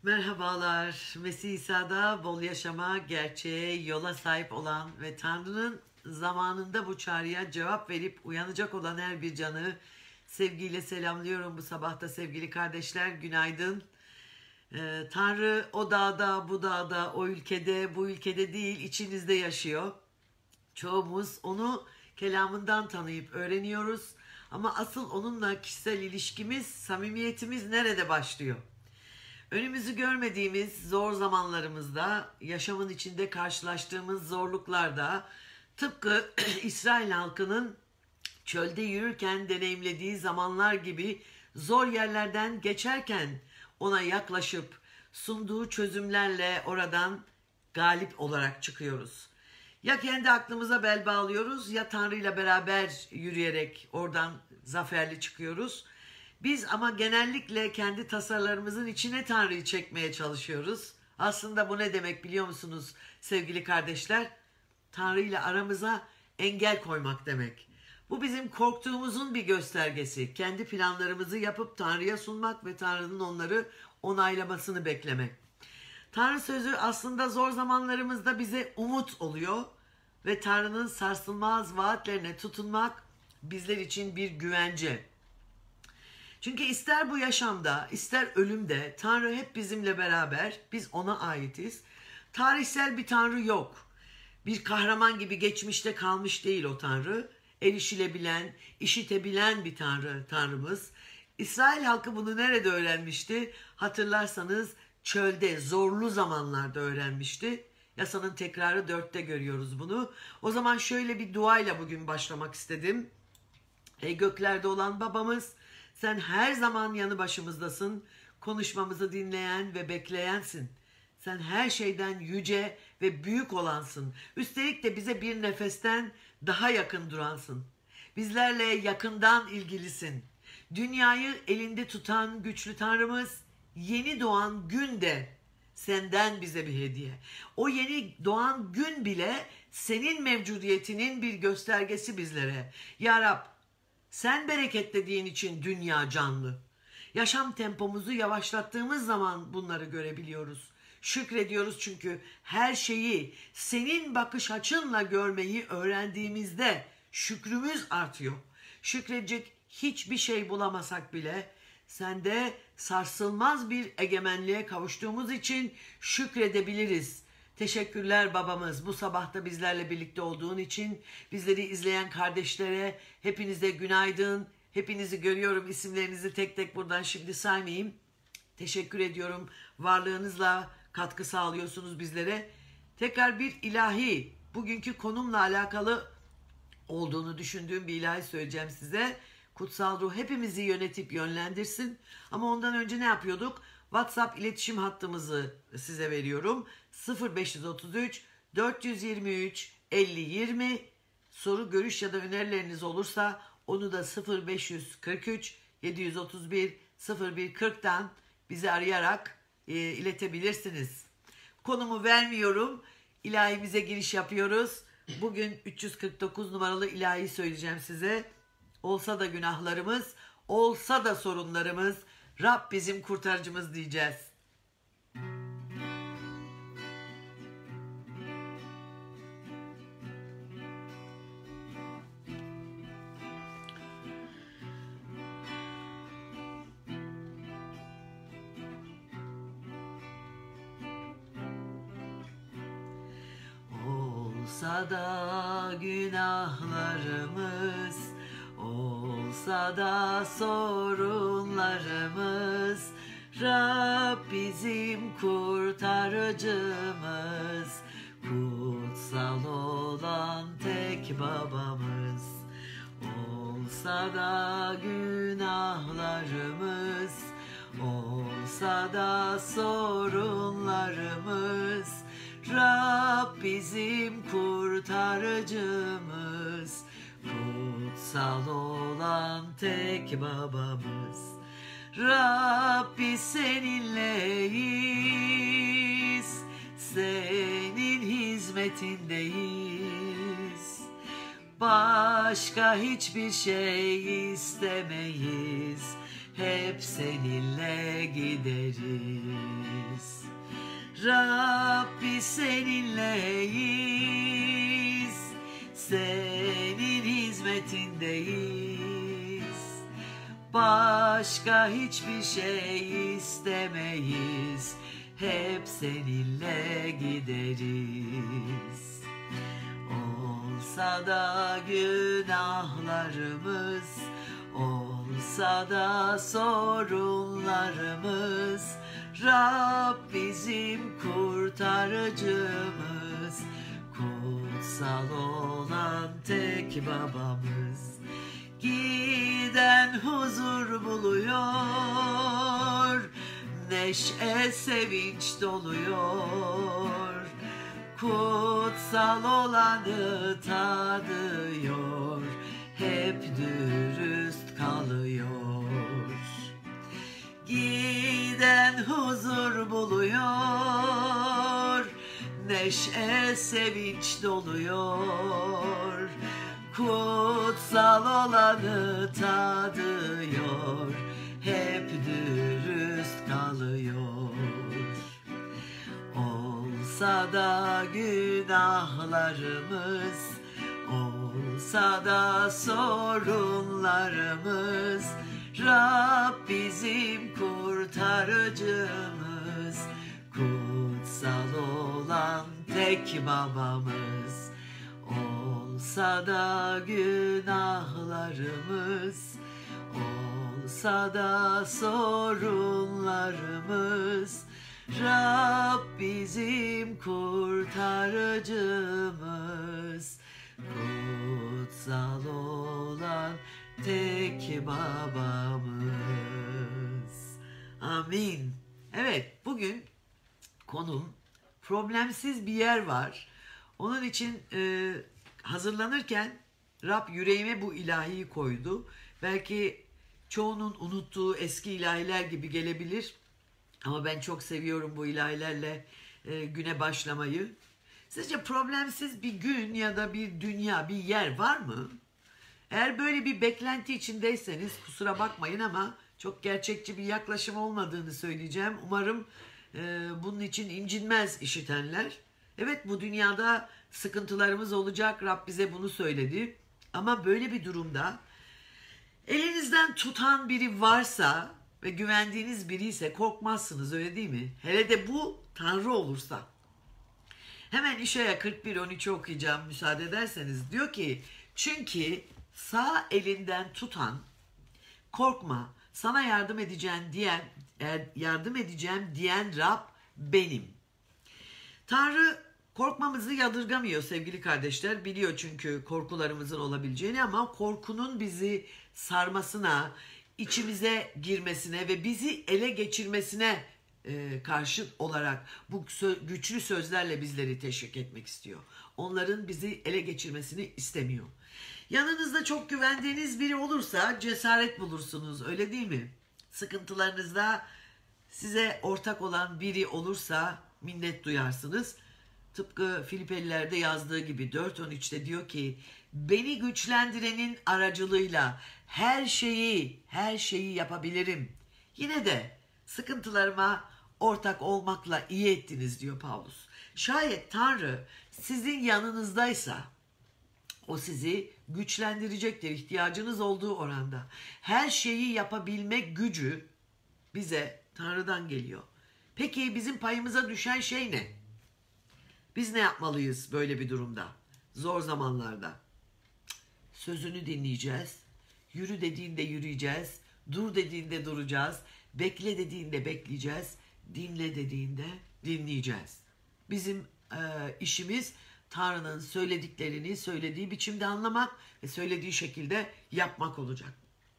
Merhabalar. Mesih İsa'da bol yaşama, gerçeğe, yola sahip olan ve Tanrı'nın zamanında bu çağrıya cevap verip uyanacak olan her bir canı sevgiyle selamlıyorum bu sabahta sevgili kardeşler. Günaydın. Tanrı o dağda, bu dağda, o ülkede, bu ülkede değil, içinizde yaşıyor. Çoğumuz onu kelamından tanıyıp öğreniyoruz. Ama asıl onunla kişisel ilişkimiz, samimiyetimiz nerede başlıyor? Önümüzü görmediğimiz zor zamanlarımızda, yaşamın içinde karşılaştığımız zorluklarda, tıpkı İsrail halkının çölde yürürken deneyimlediği zamanlar gibi zor yerlerden geçerken ona yaklaşıp sunduğu çözümlerle oradan galip olarak çıkıyoruz. Ya kendi aklımıza bel bağlıyoruz ya Tanrı ile beraber yürüyerek oradan zaferli çıkıyoruz. Biz ama genellikle kendi tasarlarımızın içine Tanrı'yı çekmeye çalışıyoruz. Aslında bu ne demek biliyor musunuz sevgili kardeşler? Tanrı ile aramıza engel koymak demek. Bu bizim korktuğumuzun bir göstergesi. Kendi planlarımızı yapıp Tanrı'ya sunmak ve Tanrı'nın onları onaylamasını beklemek. Tanrı sözü aslında zor zamanlarımızda bize umut oluyor ve Tanrı'nın sarsılmaz vaatlerine tutunmak bizler için bir güvence. Çünkü ister bu yaşamda, ister ölümde Tanrı hep bizimle beraber, biz ona aitiz. Tarihsel bir Tanrı yok. Bir kahraman gibi geçmişte kalmış değil o Tanrı. Erişilebilen, işitebilen bir Tanrımız. İsrail halkı bunu nerede öğrenmişti? Hatırlarsanız çölde, zorlu zamanlarda öğrenmişti. Yasanın tekrarı 4'te görüyoruz bunu. O zaman şöyle bir duayla bugün başlamak istedim. Ey göklerde olan babamız, sen her zaman yanı başımızdasın, konuşmamızı dinleyen ve bekleyensin. Sen her şeyden yüce ve büyük olansın. Üstelik de bize bir nefesten daha yakın duransın. Bizlerle yakından ilgilisin. Dünyayı elinde tutan güçlü Tanrımız, yeni doğan gün de senden bize bir hediye. O yeni doğan gün bile senin mevcudiyetinin bir göstergesi bizlere. Ya Rab, sen bereketlediğin için dünya canlı. Yaşam tempomuzu yavaşlattığımız zaman bunları görebiliyoruz. Şükrediyoruz çünkü her şeyi senin bakış açınla görmeyi öğrendiğimizde şükrümüz artıyor. Şükredecek hiçbir şey bulamasak bile sende sarsılmaz bir egemenliğe kavuştuğumuz için şükredebiliriz. Teşekkürler babamız bu sabahta bizlerle birlikte olduğun için. Bizleri izleyen kardeşlere hepinize günaydın. Hepinizi görüyorum, isimlerinizi tek tek buradan şimdi saymayayım. Teşekkür ediyorum. Varlığınızla katkı sağlıyorsunuz bizlere. Tekrar bir ilahi, bugünkü konumla alakalı olduğunu düşündüğüm bir ilahi söyleyeceğim size. Kutsal ruh hepimizi yönetip yönlendirsin. Ama ondan önce ne yapıyorduk? WhatsApp iletişim hattımızı size veriyorum. 0533 423 50 20. Soru, görüş ya da önerileriniz olursa onu da 0543 731 0140'dan bizi arayarak iletebilirsiniz. Konumu vermiyorum. İlahimize giriş yapıyoruz. Bugün 349 numaralı ilahi söyleyeceğim size. Olsa da günahlarımız, olsa da sorunlarımız, Rab bizim kurtarıcımız diyeceğiz. Olsa da günahlarımız, olsa da sorunlarımız, Rab bizim kurtarıcımız, kutsal olan tek babamız. Olsa da günahlarımız, olsa da sorunlarımız, Rab bizim kurtarıcımız, kutsal olan tek babamız. Rabbi seninleyiz, senin hizmetindeyiz. Başka hiçbir şey istemeyiz, hep seninle gideriz. Rabbi seninleyiz, senin hizmetindeyiz. Başka hiçbir şey istemeyiz, hep seninle gideriz. Olsa da günahlarımız, olsa da sorunlarımız, Rab bizim kurtarıcımız, kutsal olan tek babamız. Giden huzur buluyor, neşe sevinç doluyor, kutsal olanı tadıyor, hep dürüst kalıyor. Giden huzur buluyor, neşe sevinç doluyor, kutsal olanı tadıyor, hep dürüst kalıyor. Olsa da günahlarımız, olsa da sorunlarımız, Rab bizim kurtarıcımız, kutsal olan tek babamız. Olsa da günahlarımız, olsa da sorunlarımız, Rab bizim kurtarıcımız, kutsal olan tek babamız. Amin. Evet, bugün konum problemsiz bir yer var. Onun için hazırlanırken Rab yüreğime bu ilahiyi koydu. Belki çoğunun unuttuğu eski ilahiler gibi gelebilir. Ama ben çok seviyorum bu ilahilerle güne başlamayı. Sizce problemsiz bir gün ya da bir dünya, bir yer var mı? Eğer böyle bir beklenti içindeyseniz kusura bakmayın ama çok gerçekçi bir yaklaşım olmadığını söyleyeceğim. Umarım bunun için incinmez işitenler. Evet, bu dünyada sıkıntılarımız olacak. Rab bize bunu söyledi. Ama böyle bir durumda elinizden tutan biri varsa ve güvendiğiniz biri ise korkmazsınız, öyle değil mi? Hele de bu Tanrı olursa. Hemen İşaya 41-13'ü okuyacağım müsaade ederseniz. Diyor ki, çünkü sağ elinden tutan, korkma, sana yardım edeceğim diyen Rab benim. Tanrı korkmamızı yadırgamıyor sevgili kardeşler. Biliyor çünkü korkularımızın olabileceğini, ama korkunun bizi sarmasına, içimize girmesine ve bizi ele geçirmesine karşı olarak bu güçlü sözlerle bizleri teşvik etmek istiyor. Onların bizi ele geçirmesini istemiyor. Yanınızda çok güvendiğiniz biri olursa cesaret bulursunuz, öyle değil mi? Sıkıntılarınızda size ortak olan biri olursa minnet duyarsınız. Tıpkı Filipelilerde yazdığı gibi 4.13'te diyor ki, beni güçlendirenin aracılığıyla her şeyi yapabilirim. Yine de sıkıntılarıma ortak olmakla iyi ettiniz diyor Pavlus. Şayet Tanrı sizin yanınızdaysa o sizi güçlendirecektir ihtiyacınız olduğu oranda. Her şeyi yapabilme gücü bize Tanrı'dan geliyor. Peki bizim payımıza düşen şey ne? Biz ne yapmalıyız böyle bir durumda? Zor zamanlarda. Sözünü dinleyeceğiz. Yürü dediğinde yürüyeceğiz. Dur dediğinde duracağız. Bekle dediğinde bekleyeceğiz. Dinle dediğinde dinleyeceğiz. Bizim işimiz Tanrı'nın söylediklerini söylediği biçimde anlamak ve söylediği şekilde yapmak olacak.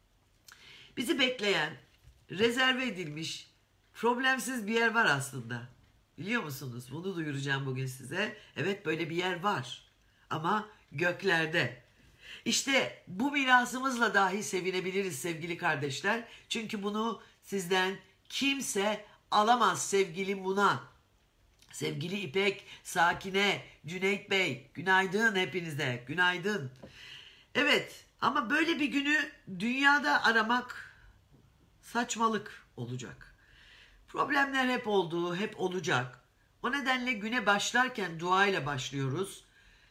Bizi bekleyen, rezerve edilmiş, problemsiz bir yer var aslında. Biliyor musunuz? Bunu duyuracağım bugün size. Evet, böyle bir yer var. Ama göklerde. İşte bu mirasımızla dahi sevinebiliriz sevgili kardeşler. Çünkü bunu sizden kimse alamaz sevgili Muna. Sevgili İpek, Sakine, Cüneyt Bey, günaydın hepinize, günaydın. Evet, ama böyle bir günü dünyada aramak saçmalık olacak. Problemler hep oldu, hep olacak. O nedenle güne başlarken duayla başlıyoruz.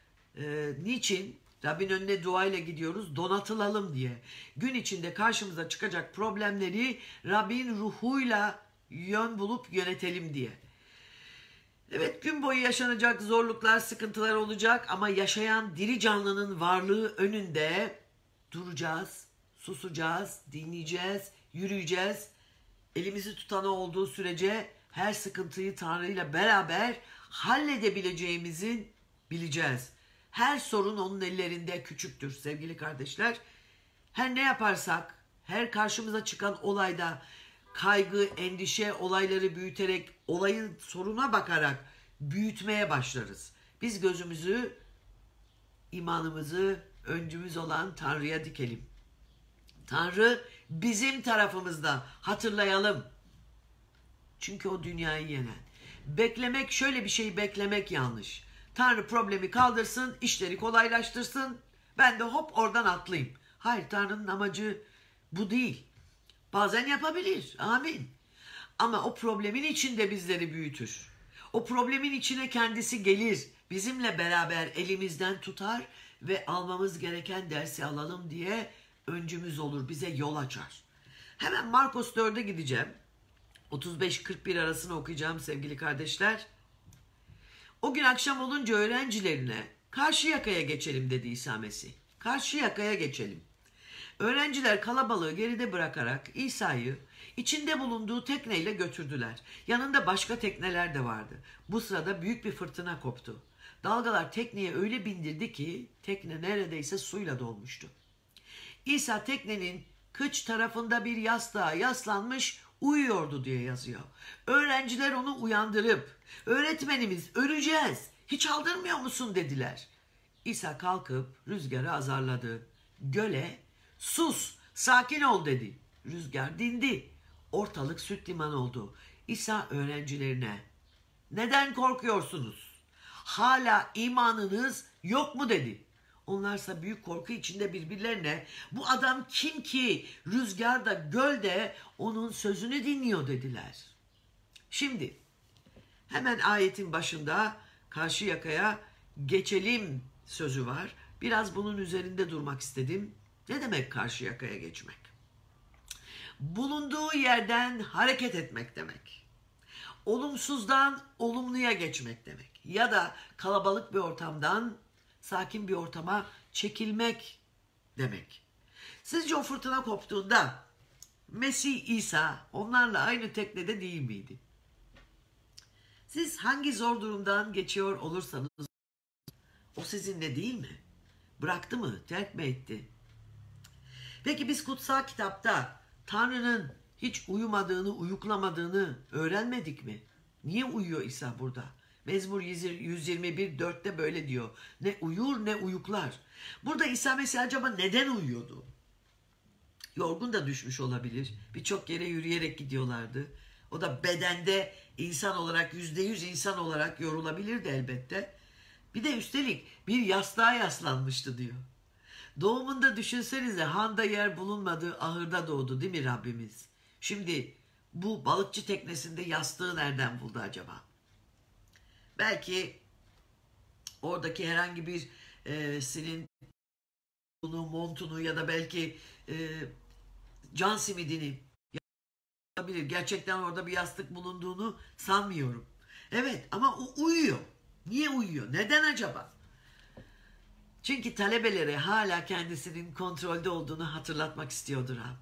Niçin? Rabbin önüne duayla gidiyoruz, donatılalım diye. Gün içinde karşımıza çıkacak problemleri Rabbin ruhuyla yön bulup yönetelim diye. Evet, gün boyu yaşanacak zorluklar, sıkıntılar olacak ama yaşayan diri canlının varlığı önünde duracağız, susacağız, dinleyeceğiz, yürüyeceğiz. Elimizi tutanı olduğu sürece her sıkıntıyı Tanrı ile beraber halledebileceğimizi bileceğiz. Her sorun onun ellerinde küçüktür sevgili kardeşler. Her ne yaparsak, her karşımıza çıkan olayda kaygı, endişe, olayları büyüterek, olayın soruna bakarak büyütmeye başlarız. Biz gözümüzü, imanımızı öncümüz olan Tanrı'ya dikelim. Tanrı bizim tarafımızda, hatırlayalım. Çünkü o dünyayı yenen. Beklemek, şöyle bir şey beklemek yanlış. Tanrı problemi kaldırsın, işleri kolaylaştırsın. Ben de hop oradan atlayayım. Hayır, Tanrı'nın amacı bu değil. Bazen yapabilir. Amin. Ama o problemin içinde bizleri büyütür. O problemin içine kendisi gelir. Bizimle beraber elimizden tutar ve almamız gereken dersi alalım diye öncümüz olur. Bize yol açar. Hemen Markos 4'e gideceğim. 35-41 arasını okuyacağım sevgili kardeşler. O gün akşam olunca öğrencilerine Karşıyaka'ya geçelim dedi İsa Mesih. Karşıyaka'ya geçelim. Öğrenciler kalabalığı geride bırakarak İsa'yı içinde bulunduğu tekneyle götürdüler. Yanında başka tekneler de vardı. Bu sırada büyük bir fırtına koptu. Dalgalar tekneye öyle bindirdi ki tekne neredeyse suyla dolmuştu. İsa teknenin kıç tarafında bir yastığa yaslanmış uyuyordu diye yazıyor. Öğrenciler onu uyandırıp öğretmenimiz öleceğiz hiç aldırmıyor musun dediler. İsa kalkıp rüzgarı azarladı. Göle sus sakin ol dedi. Rüzgar dindi. Ortalık süt liman oldu. İsa öğrencilerine neden korkuyorsunuz? Hala imanınız yok mu dedi. Onlarsa büyük korku içinde birbirlerine bu adam kim ki rüzgarda gölde onun sözünü dinliyor dediler. Şimdi hemen ayetin başında Karşıyaka'ya geçelim sözü var. Biraz bunun üzerinde durmak istedim. Ne demek Karşıyaka'ya geçmek? Bulunduğu yerden hareket etmek demek. Olumsuzdan olumluya geçmek demek. Ya da kalabalık bir ortamdan sakin bir ortama çekilmek demek. Sizce o fırtına koptuğunda Mesih İsa onlarla aynı teknede değil miydi? Siz hangi zor durumdan geçiyor olursanız o sizinle değil mi? Bıraktı mı? Terk mi etti? Peki biz kutsal kitapta Tanrı'nın hiç uyumadığını, uyuklamadığını öğrenmedik mi? Niye uyuyor İsa burada? Mezmur 121:4'te böyle diyor. Ne uyur ne uyuklar. Burada İsa Mesih acaba neden uyuyordu? Yorgun da düşmüş olabilir. Birçok yere yürüyerek gidiyorlardı. O da bedende insan olarak, %100 insan olarak yorulabilirdi elbette. Bir de üstelik bir yastığa yaslanmıştı diyor. Doğumunda düşünsenize handa yer bulunmadığı ahırda doğdu değil mi Rabbimiz? Şimdi bu balıkçı teknesinde yastığı nereden buldu acaba? Belki oradaki herhangi bir sinin montunu ya da belki can simidini yapabilir. Gerçekten orada bir yastık bulunduğunu sanmıyorum. Evet ama o uyuyor. Niye uyuyor? Neden acaba? Çünkü talebelere hala kendisinin kontrolde olduğunu hatırlatmak istiyordur ha.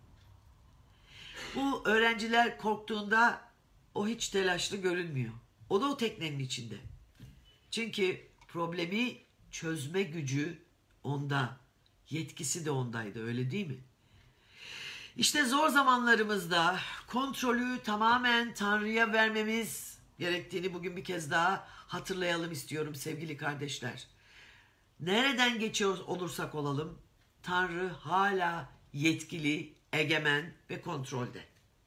Bu öğrenciler korktuğunda o hiç telaşlı görünmüyor. O da o teknenin içinde. Çünkü problemi çözme gücü onda. Yetkisi de ondaydı, öyle değil mi? İşte zor zamanlarımızda kontrolü tamamen Tanrı'ya vermemiz gerektiğini bugün bir kez daha hatırlayalım istiyorum sevgili kardeşler. Nereden geçiyor olursak olalım Tanrı hala yetkili, egemen ve kontrolde.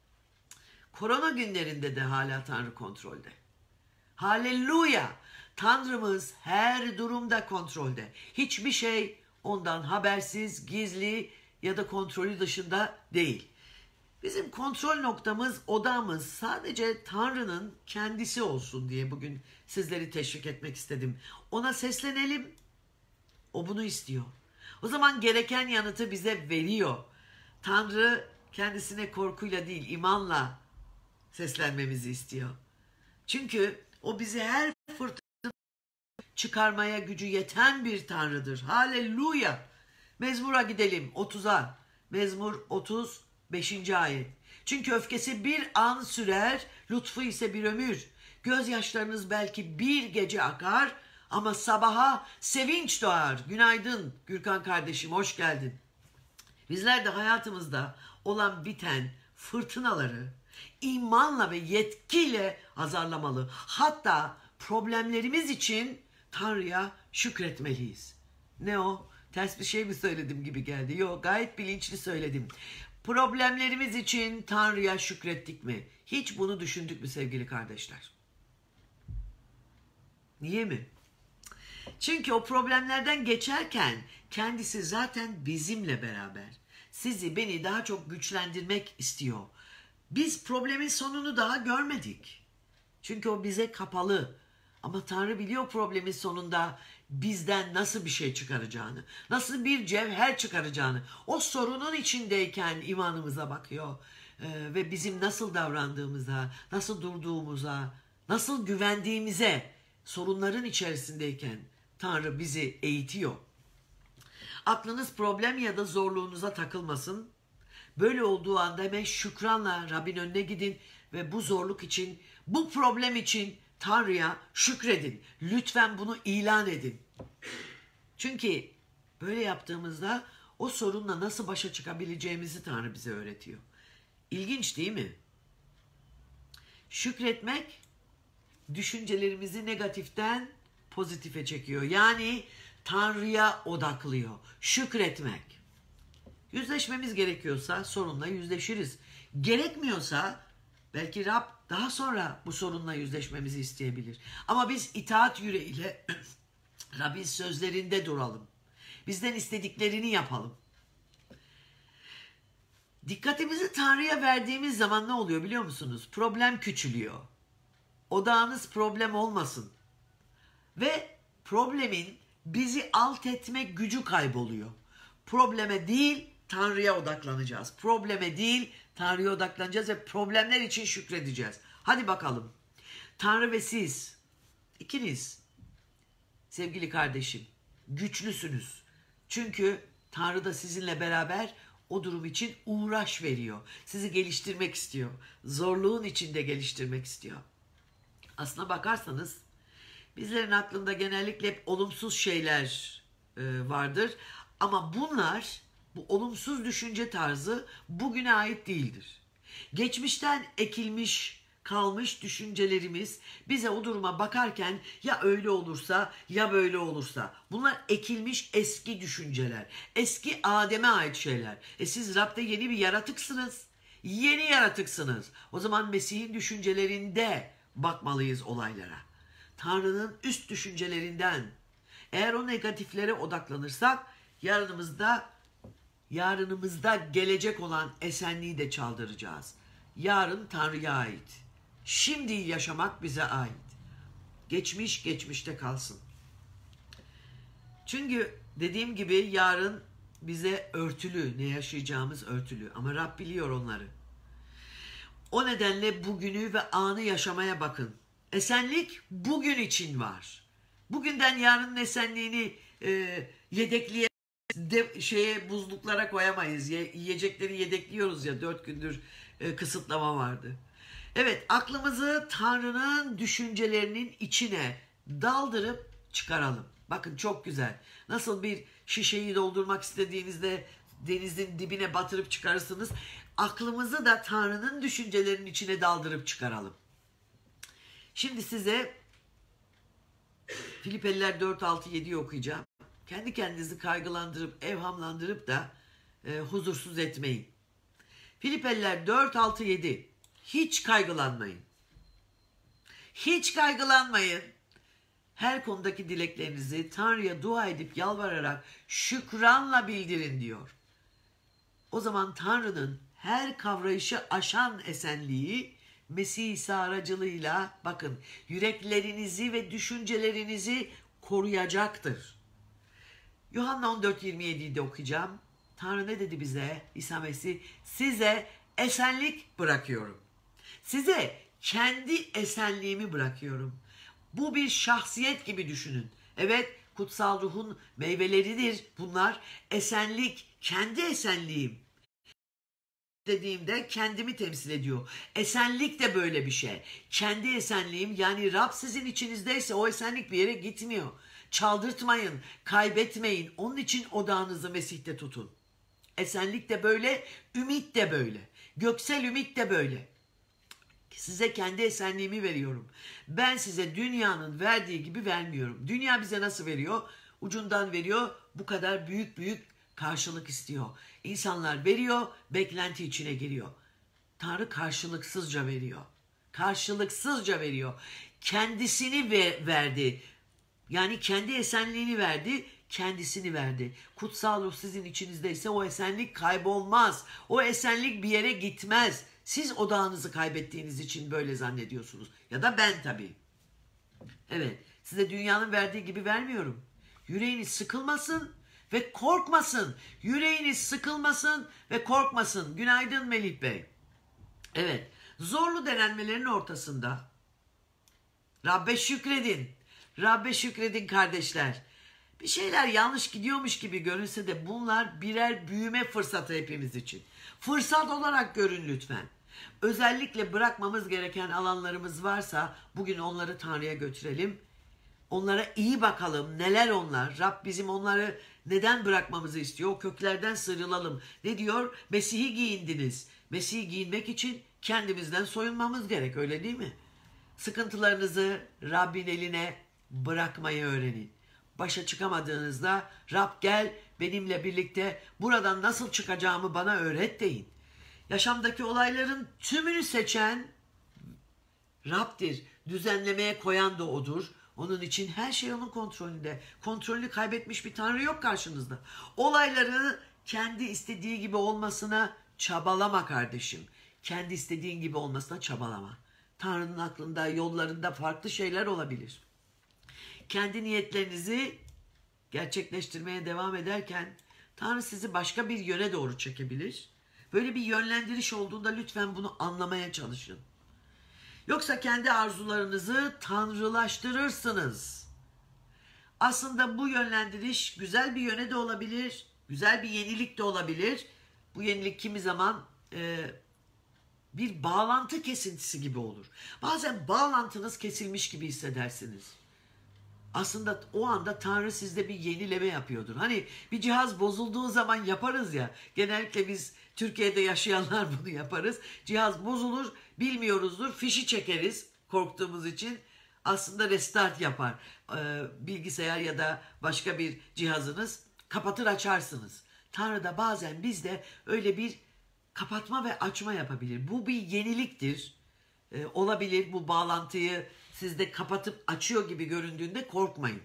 Korona günlerinde de hala Tanrı kontrolde. Halleluya! Tanrımız her durumda kontrolde. Hiçbir şey ondan habersiz, gizli ya da kontrolü dışında değil. Bizim kontrol noktamız, odamız sadece Tanrı'nın kendisi olsun diye bugün sizleri teşvik etmek istedim. Ona seslenelim. O bunu istiyor. O zaman gereken yanıtı bize veriyor. Tanrı kendisine korkuyla değil, imanla seslenmemizi istiyor. Çünkü o bizi her fırtına çıkarmaya gücü yeten bir Tanrı'dır. Haleluya. Mezmur'a gidelim 30'a. Mezmur 35. ayet. Çünkü öfkesi bir an sürer, lütfu ise bir ömür. Gözyaşlarınız belki bir gece akar ama sabaha sevinç doğar. Günaydın Gürkan kardeşim, hoş geldin. Bizler de hayatımızda olan biten fırtınaları imanla ve yetkiyle azarlamalı. Hatta problemlerimiz için Tanrı'ya şükretmeliyiz. Ne o? Ters bir şey mi söyledim gibi geldi? Yok, gayet bilinçli söyledim. Problemlerimiz için Tanrı'ya şükrettik mi? Hiç bunu düşündük mü sevgili kardeşler? Niye mi? Çünkü o problemlerden geçerken kendisi zaten bizimle beraber. Sizi, beni daha çok güçlendirmek istiyor. Biz problemin sonunu daha görmedik. Çünkü o bize kapalı. Ama Tanrı biliyor problemin sonunda bizden nasıl bir şey çıkaracağını, nasıl bir cevher çıkaracağını. O sorunun içindeyken imanımıza bakıyor. Ve bizim nasıl davrandığımıza, nasıl durduğumuza, nasıl güvendiğimize sorunların içerisindeyken Tanrı bizi eğitiyor. Aklınız problem ya da zorluğunuza takılmasın. Böyle olduğu anda hemen şükranla Rabbin önüne gidin ve bu zorluk için, bu problem için Tanrı'ya şükredin. Lütfen bunu ilan edin. Çünkü böyle yaptığımızda o sorunla nasıl başa çıkabileceğimizi Tanrı bize öğretiyor. İlginç değil mi? Şükretmek düşüncelerimizi negatiften pozitife çekiyor. Yani Tanrı'ya odaklıyor. Şükretmek. Yüzleşmemiz gerekiyorsa sorunla yüzleşiriz. Gerekmiyorsa belki Rab daha sonra bu sorunla yüzleşmemizi isteyebilir. Ama biz itaat yüreğiyle Rabbin sözlerinde duralım. Bizden istediklerini yapalım. Dikkatimizi Tanrı'ya verdiğimiz zaman ne oluyor biliyor musunuz? Problem küçülüyor. Odağınız problem olmasın. Ve problemin bizi alt etme gücü kayboluyor. Probleme değil Tanrı'ya odaklanacağız. Probleme değil Tanrı'ya odaklanacağız ve problemler için şükredeceğiz. Hadi bakalım. Tanrı ve siz ikiniz sevgili kardeşim güçlüsünüz. Çünkü Tanrı da sizinle beraber o durum için uğraş veriyor. Sizi geliştirmek istiyor. Zorluğun içinde geliştirmek istiyor. Aslına bakarsanız bizlerin aklında genellikle hep olumsuz şeyler vardır. Ama bunlar, bu olumsuz düşünce tarzı bugüne ait değildir. Geçmişten ekilmiş, kalmış düşüncelerimiz bize o duruma bakarken ya öyle olursa ya böyle olursa. Bunlar ekilmiş eski düşünceler. Eski Adem'e ait şeyler. Siz Rab'de yeni bir yaratıksınız. Yeni yaratıksınız. O zaman Mesih'in düşüncelerinde bakmalıyız olaylara. Tanrı'nın üst düşüncelerinden. Eğer o negatiflere odaklanırsak yarınımızda gelecek olan esenliği de çaldıracağız. Yarın Tanrı'ya ait. Şimdi yaşamak bize ait. Geçmiş geçmişte kalsın. Çünkü dediğim gibi yarın bize örtülü, ne yaşayacağımız örtülü. Ama Rab biliyor onları. O nedenle bugünü ve anı yaşamaya bakın. Esenlik bugün için var. Bugünden yarının esenliğini yedekleyemeyiz. Buzluklara koyamayız. Yiyecekleri yedekliyoruz ya, 4 gündür kısıtlama vardı. Evet, aklımızı Tanrı'nın düşüncelerinin içine daldırıp çıkaralım. Bakın çok güzel. Nasıl bir şişeyi doldurmak istediğinizde denizin dibine batırıp çıkarırsınız. Aklımızı da Tanrı'nın düşüncelerinin içine daldırıp çıkaralım. Şimdi size Filipeliler 4-6-7'yi okuyacağım. Kendi kendinizi kaygılandırıp, evhamlandırıp da huzursuz etmeyin. Filipeliler 4-6-7. Hiç kaygılanmayın. Hiç kaygılanmayın. Her konudaki dileklerinizi Tanrı'ya dua edip yalvararak şükranla bildirin diyor. O zaman Tanrı'nın her kavrayışı aşan esenliği Mesih İsa aracılığıyla bakın yüreklerinizi ve düşüncelerinizi koruyacaktır. Yuhanna 14:27'de okuyacağım. Tanrı ne dedi bize? İsa Mesih, size esenlik bırakıyorum. Size kendi esenliğimi bırakıyorum. Bu bir şahsiyet gibi düşünün. Evet, kutsal ruhun meyveleridir bunlar. Esenlik, kendi esenliğim dediğimde kendimi temsil ediyor. Esenlik de böyle bir şey. Kendi esenliğim, yani Rab sizin içinizdeyse o esenlik bir yere gitmiyor. Çaldırtmayın, kaybetmeyin. Onun için odağınızı Mesih'te tutun. Esenlik de böyle, ümit de böyle. Göksel ümit de böyle. Size kendi esenliğimi veriyorum. Ben size dünyanın verdiği gibi vermiyorum. Dünya bize nasıl veriyor? Ucundan veriyor. Bu kadar büyük büyük karşılık istiyor. İnsanlar veriyor, beklenti içine giriyor. Tanrı karşılıksızca veriyor. Karşılıksızca veriyor. Kendisini verdi. Yani kendi esenliğini verdi, kendisini verdi. Kutsal ruh sizin içinizdeyse o esenlik kaybolmaz. O esenlik bir yere gitmez. Siz odağınızı kaybettiğiniz için böyle zannediyorsunuz. Ya da ben tabii. Evet, size dünyanın verdiği gibi vermiyorum. Yüreğiniz sıkılmasın ve korkmasın. Yüreğiniz sıkılmasın ve korkmasın. Günaydın Melih Bey. Evet, zorlu denenmelerin ortasında Rabbe şükredin. Rabbe şükredin kardeşler. Bir şeyler yanlış gidiyormuş gibi görünse de bunlar birer büyüme fırsatı hepimiz için. Fırsat olarak görün lütfen. Özellikle bırakmamız gereken alanlarımız varsa bugün onları Tanrı'ya götürelim. Onlara iyi bakalım. Neler onlar? Rab bizim onları neden bırakmamızı istiyor? O köklerden sıyrılalım. Ne diyor? Mesih'i giyindiniz. Mesih'i giyinmek için kendimizden soyunmamız gerek, öyle değil mi? Sıkıntılarınızı Rabbin eline bırakmayı öğrenin. Başa çıkamadığınızda Rab gel benimle birlikte buradan nasıl çıkacağımı bana öğret deyin. Yaşamdaki olayların tümünü seçen Rab'dir. Düzenlemeye koyan da O'dur. Onun için her şey onun kontrolünde. Kontrolünü kaybetmiş bir Tanrı yok karşınızda. Olayları kendi istediği gibi olmasına çabalama kardeşim. Kendi istediğin gibi olmasına çabalama. Tanrı'nın aklında, yollarında farklı şeyler olabilir. Kendi niyetlerinizi gerçekleştirmeye devam ederken Tanrı sizi başka bir yöne doğru çekebilir. Böyle bir yönlendiriş olduğunda lütfen bunu anlamaya çalışın. Yoksa kendi arzularınızı tanrılaştırırsınız. Aslında bu yönlendiriş güzel bir yöne de olabilir, güzel bir yenilik de olabilir. Bu yenilik kimi zaman bir bağlantı kesintisi gibi olur. Bazen bağlantınız kesilmiş gibi hissedersiniz. Aslında o anda Tanrı sizde bir yenileme yapıyordur. Hani bir cihaz bozulduğu zaman yaparız ya. Genellikle biz Türkiye'de yaşayanlar bunu yaparız. Cihaz bozulur, bilmiyoruzdur, fişi çekeriz korktuğumuz için. Aslında restart yapar. Bilgisayar ya da başka bir cihazınız kapatır açarsınız. Tanrı da bazen bizde öyle bir kapatma ve açma yapabilir. Bu bir yeniliktir. Olabilir, bu bağlantıyı sizde kapatıp açıyor gibi göründüğünde korkmayın.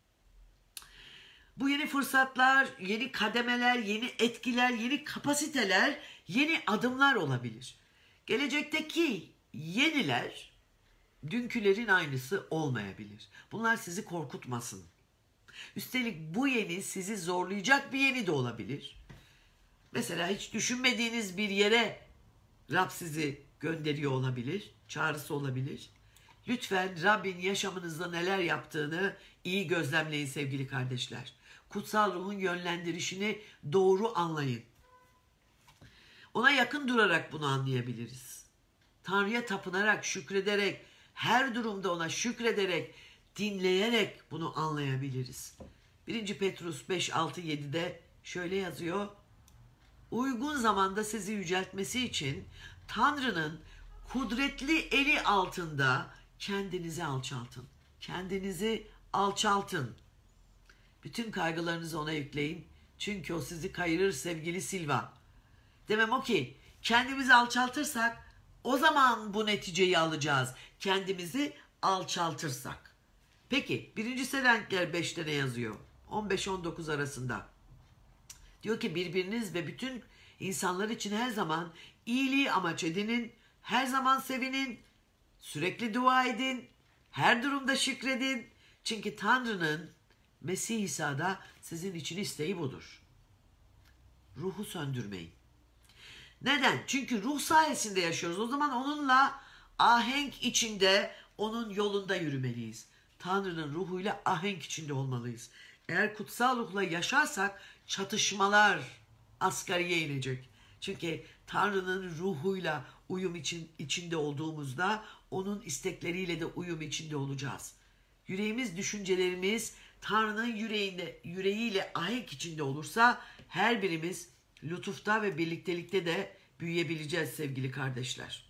Bu yeni fırsatlar, yeni kademeler, yeni etkiler, yeni kapasiteler, yeni adımlar olabilir. Gelecekteki yeniler dünkülerin aynısı olmayabilir. Bunlar sizi korkutmasın. Üstelik bu yeni sizi zorlayacak bir yeni de olabilir. Mesela hiç düşünmediğiniz bir yere Rab sizi gönderiyor olabilir, çağrısı olabilir. Lütfen Rabbin yaşamınızda neler yaptığını iyi gözlemleyin sevgili kardeşler. Kutsal ruhun yönlendirişini doğru anlayın. Ona yakın durarak bunu anlayabiliriz. Tanrı'ya tapınarak, şükrederek, her durumda ona şükrederek, dinleyerek bunu anlayabiliriz. 1. Petrus 5, 6, 7'de şöyle yazıyor. Uygun zamanda sizi yüceltmesi için Tanrı'nın kudretli eli altında kendinizi alçaltın. Kendinizi alçaltın. Bütün kaygılarınızı ona yükleyin. Çünkü o sizi kayırır sevgili Silva. Demem o ki kendimizi alçaltırsak o zaman bu neticeyi alacağız. Kendimizi alçaltırsak. Peki 1. Selanikliler 5'te ne yazıyor? 15-19 arasında. Diyor ki birbiriniz ve bütün İnsanlar için her zaman iyiliği amaç edinin, her zaman sevinin, sürekli dua edin, her durumda şükredin. Çünkü Tanrı'nın Mesih İsa'da sizin için isteği budur. Ruhu söndürmeyin. Neden? Çünkü ruh sayesinde yaşıyoruz. O zaman onunla ahenk içinde, onun yolunda yürümeliyiz. Tanrı'nın ruhuyla ahenk içinde olmalıyız. Eğer kutsal ruhla yaşarsak çatışmalar asgariye inecek. Çünkü Tanrı'nın ruhuyla uyum içinde olduğumuzda onun istekleriyle de uyum içinde olacağız. Yüreğimiz, düşüncelerimiz Tanrı'nın yüreğiyle ahenk içinde olursa her birimiz lütufta ve birliktelikte de büyüyebileceğiz sevgili kardeşler.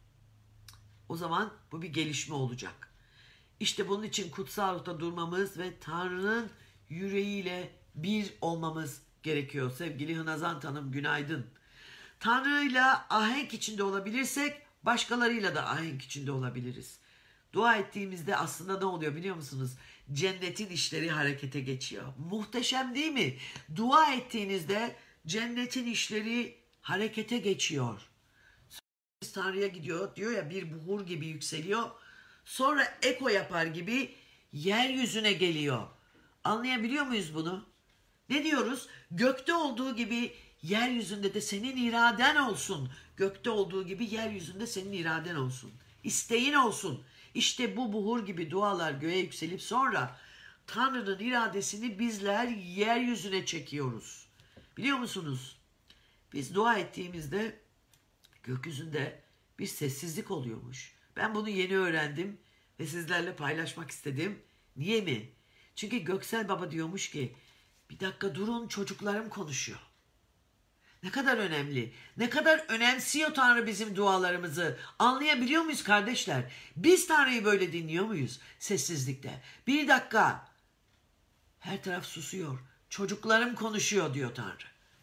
O zaman bu bir gelişme olacak. İşte bunun için kutsal ruhta durmamız ve Tanrı'nın yüreğiyle bir olmamız gerekiyor. Sevgili Hınazan Hanım, günaydın. Tanrı'yla ahenk içinde olabilirsek başkalarıyla da ahenk içinde olabiliriz. Dua ettiğimizde aslında ne oluyor biliyor musunuz? Cennetin işleri harekete geçiyor. Muhteşem değil mi? Dua ettiğinizde cennetin işleri harekete geçiyor. Tanrı'ya gidiyor, diyor ya, bir buhur gibi yükseliyor. Sonra eko yapar gibi yeryüzüne geliyor. Anlayabiliyor muyuz bunu? Ne diyoruz? Gökte olduğu gibi yeryüzünde de senin iraden olsun. Gökte olduğu gibi yeryüzünde senin iraden olsun. İsteğin olsun. İşte bu buhur gibi dualar göğe yükselip sonra Tanrı'nın iradesini bizler yeryüzüne çekiyoruz. Biliyor musunuz? Biz dua ettiğimizde gökyüzünde bir sessizlik oluyormuş. Ben bunu yeni öğrendim ve sizlerle paylaşmak istedim. Niye mi? Çünkü Göksel Baba diyormuş ki, bir dakika durun, çocuklarım konuşuyor. Ne kadar önemli, ne kadar önemsiyor Tanrı bizim dualarımızı. Anlayabiliyor muyuz kardeşler? Biz Tanrı'yı böyle dinliyor muyuz sessizlikte? Bir dakika, her taraf susuyor. Çocuklarım konuşuyor diyor Tanrı.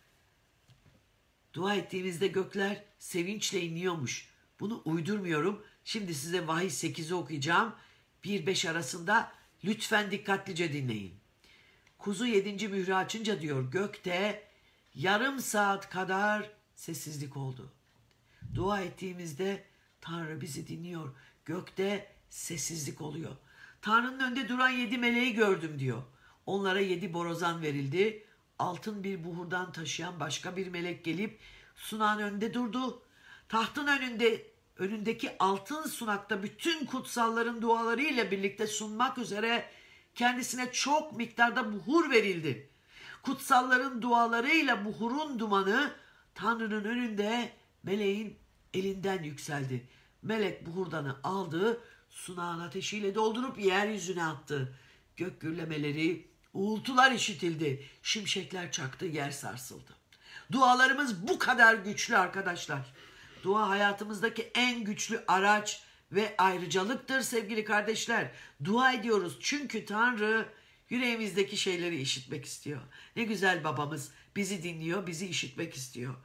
Dua ettiğimizde gökler sevinçle inliyormuş. Bunu uydurmuyorum. Şimdi size Vahiy 8'i okuyacağım. 1-5 arasında lütfen dikkatlice dinleyin. Kuzu 7. mührü açınca diyor, gökte yarım saat kadar sessizlik oldu. Dua ettiğimizde Tanrı bizi dinliyor. Gökte sessizlik oluyor. Tanrı'nın önünde duran 7 meleği gördüm diyor. Onlara 7 borazan verildi. Altın bir buhurdan taşıyan başka bir melek gelip sunağın önünde durdu. Tahtın önündeki altın sunakta bütün kutsalların dualarıyla birlikte sunmak üzere kendisine çok miktarda buhur verildi. Kutsalların dualarıyla buhurun dumanı Tanrı'nın önünde meleğin elinden yükseldi. Melek buhurdanı aldı, sunağın ateşiyle doldurup yeryüzüne attı. Gök gürlemeleri, uğultular işitildi, şimşekler çaktı, yer sarsıldı. Dualarımız bu kadar güçlü arkadaşlar. Dua hayatımızdaki en güçlü araç ve ayrıcalıktır sevgili kardeşler. Dua ediyoruz çünkü Tanrı yüreğimizdeki şeyleri işitmek istiyor. Ne güzel babamız bizi dinliyor, bizi işitmek istiyor.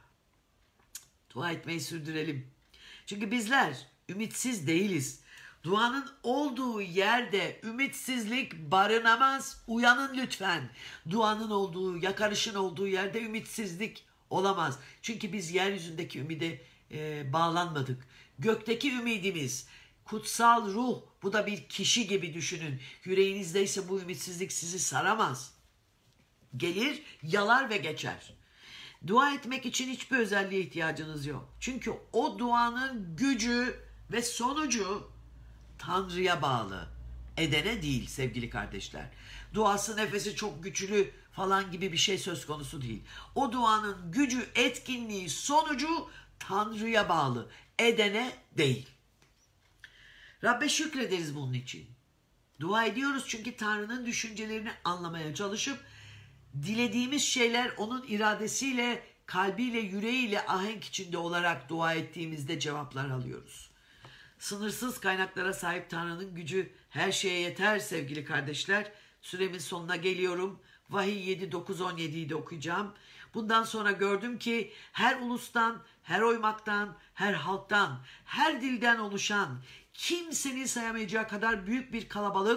Dua etmeyi sürdürelim. Çünkü bizler ümitsiz değiliz. Duanın olduğu yerde ümitsizlik barınamaz. Uyanın lütfen. Duanın olduğu, yakarışın olduğu yerde ümitsizlik olamaz. Çünkü biz yeryüzündeki ümide bağlanmadık. Gökteki ümidimiz kutsal ruh. Bu da bir kişi gibi düşünün. Yüreğinizdeyse bu ümitsizlik sizi saramaz. Gelir, yalar ve geçer. Dua etmek için hiçbir özelliğe ihtiyacınız yok. Çünkü o duanın gücü ve sonucu Tanrı'ya bağlı. Edene değil sevgili kardeşler. Duası, nefesi çok güçlü falan gibi bir şey söz konusu değil. O duanın gücü, etkinliği, sonucu Tanrı'ya bağlı. Edene değil. Rabbe şükrederiz bunun için. Dua ediyoruz çünkü Tanrı'nın düşüncelerini anlamaya çalışıp dilediğimiz şeyler onun iradesiyle, kalbiyle, yüreğiyle ahenk içinde olarak dua ettiğimizde cevaplar alıyoruz. Sınırsız kaynaklara sahip Tanrı'nın gücü her şeye yeter sevgili kardeşler. Süremin sonuna geliyorum. Vahiy 7-9-17'yi de okuyacağım. Bundan sonra gördüm ki her ulustan, her oymaktan, her halktan, her dilden oluşan, kimsenin sayamayacağı kadar büyük bir kalabalık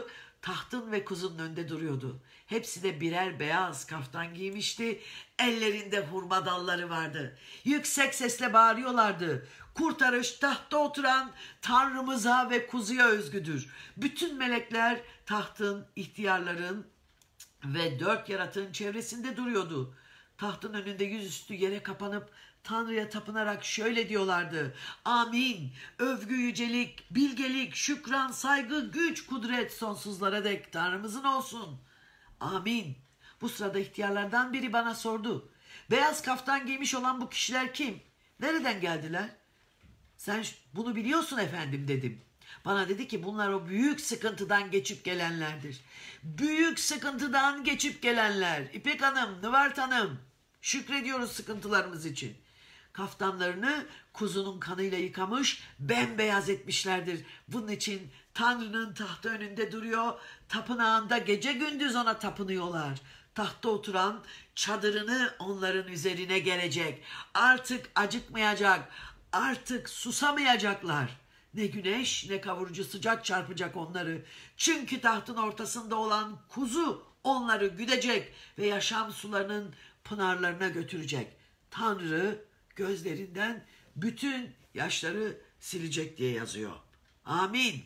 tahtın ve kuzunun önünde duruyordu. Hepsi de birer beyaz kaftan giymişti. Ellerinde hurma dalları vardı. Yüksek sesle bağırıyorlardı. Kurtarış tahtta oturan Tanrımıza ve kuzuya özgüdür. Bütün melekler tahtın, ihtiyarların ve 4 yaratığın çevresinde duruyordu. Tahtın önünde yüzüstü yere kapanıp Tanrı'ya tapınarak şöyle diyorlardı. Amin. Övgü, yücelik, bilgelik, şükran, saygı, güç, kudret sonsuzlara dek Tanrımızın olsun. Amin. Bu sırada ihtiyarlardan biri bana sordu. Beyaz kaftan giymiş olan bu kişiler kim? Nereden geldiler? Sen bunu biliyorsun efendim dedim. Bana dedi ki bunlar o büyük sıkıntıdan geçip gelenlerdir. Büyük sıkıntıdan geçip gelenler. İpek Hanım, Nıvart Hanım, şükrediyoruz sıkıntılarımız için. Kaftanlarını kuzunun kanıyla yıkamış, bembeyaz etmişlerdir. Bunun için Tanrı'nın tahtı önünde duruyor, tapınağında gece gündüz ona tapınıyorlar. Tahtta oturan çadırını onların üzerine gelecek. Artık acıkmayacak, artık susamayacaklar. Ne güneş ne kavurucu sıcak çarpacak onları. Çünkü tahtın ortasında olan kuzu onları güdecek ve yaşam sularının pınarlarına götürecek. Tanrı gözlerinden bütün yaşları silecek diye yazıyor. Amin.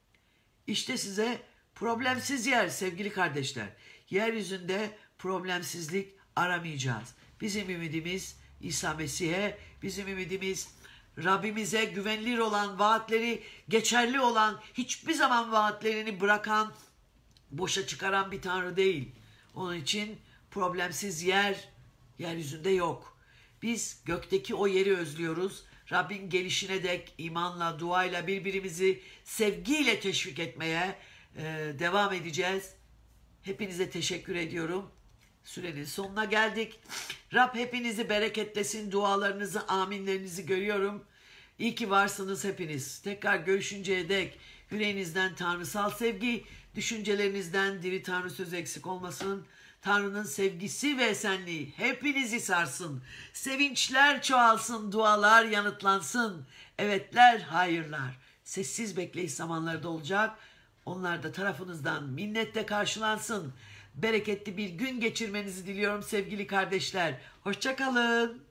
İşte size problemsiz yer sevgili kardeşler. Yeryüzünde problemsizlik aramayacağız. Bizim ümidimiz İsa Mesih'e, bizim ümidimiz Rabbimize güvenilir olan, vaatleri geçerli olan, hiçbir zaman vaatlerini bırakan, boşa çıkaran bir Tanrı değil. Onun için problemsiz yer yeryüzünde yok. Biz gökteki o yeri özlüyoruz. Rabbin gelişine dek imanla, duayla birbirimizi sevgiyle teşvik etmeye devam edeceğiz. Hepinize teşekkür ediyorum. Sürenin sonuna geldik. Rab hepinizi bereketlesin. Dualarınızı, aminlerinizi görüyorum. İyi ki varsınız hepiniz. Tekrar görüşünceye dek yüreğinizden tanrısal sevgi, düşüncelerinizden diri Tanrı sözü eksik olmasın. Tanrı'nın sevgisi ve esenliği hepinizi sarsın. Sevinçler çoğalsın, dualar yanıtlansın. Evetler, hayırlar. Sessiz bekleyiş zamanlarda olacak. Onlar da tarafınızdan minnetle karşılansın. Bereketli bir gün geçirmenizi diliyorum sevgili kardeşler. Hoşça kalın.